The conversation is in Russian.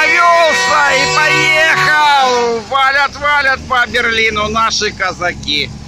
завелся и поехал! Валят по Берлину наши казаки.